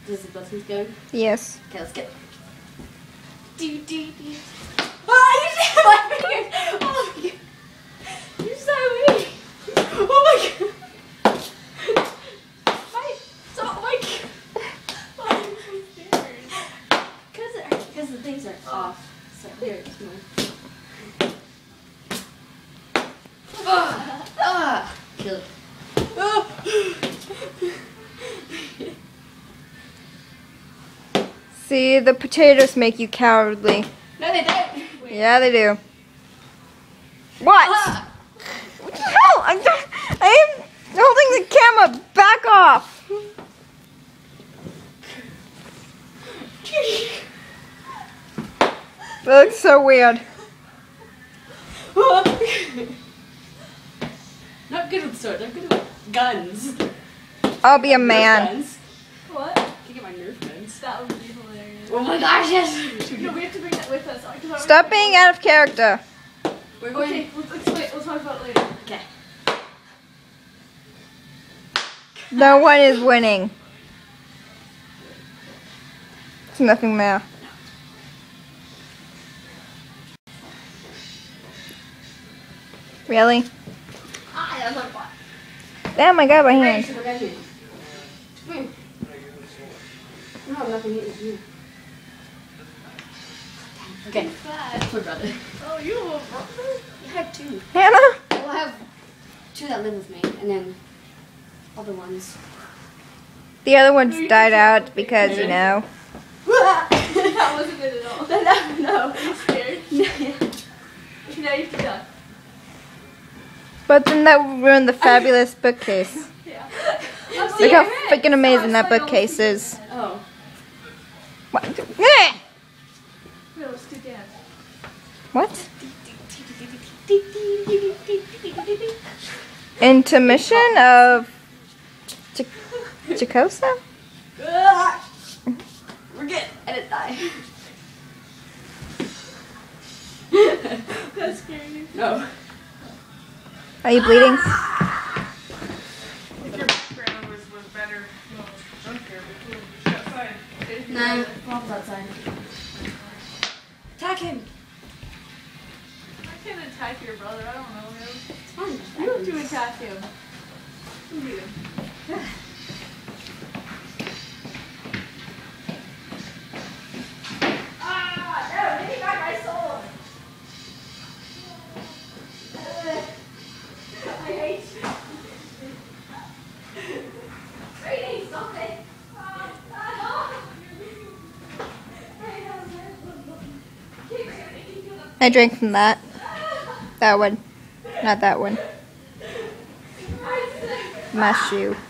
Does the buttons go? Yes. Okay, let's go. Oh, you see my fingers! Oh my god! You're so weak! Oh my god! Stop my god! Why are you so scared? Because the things are off. So here, it's mine. Kill it. See, the potatoes make you cowardly. No, they don't. Wait. Yeah, they do. What? What the hell? I am holding the camera. Back off. That looks so weird. Not good with swords. I'm good with guns. I'll be a Nerf man. Guns. What? I can get my Nerf guns. That would be hilarious. Oh my gosh, yes! No, we have to bring that with us. Stop being out of character. We're going. Okay, wait, we'll talk about it later. Okay. No one is winning. There's nothing there. Really? Ah, that's not fun. Damn, I got my hand. Come here. No, I'm not gonna eat with you. Okay. Poor brother. Oh, you have a brother? I have two. Hannah? Well, I have two that live with me, and then other ones. The other ones died out because, you know. That wasn't it at all. No. Are you scared? Okay, now you have to duck. But then that would ruin the fabulous bookcase. Yeah. Look how freaking amazing that bookcase is. Oh. What? Eh! No, let's do dance. What? Intermission of Chicosa? We're good. I didn't die. That's scary. No. Are you bleeding? If your background was better, no, I don't care. But outside. No, Mom's outside. Attack him. I can't attack your brother. I don't know him. It's fine. You have to attack him. You do. Ah! No! Give me back my soul! I hate you. Brady, stop it! I drank from that. That one. Not that one. My shoe.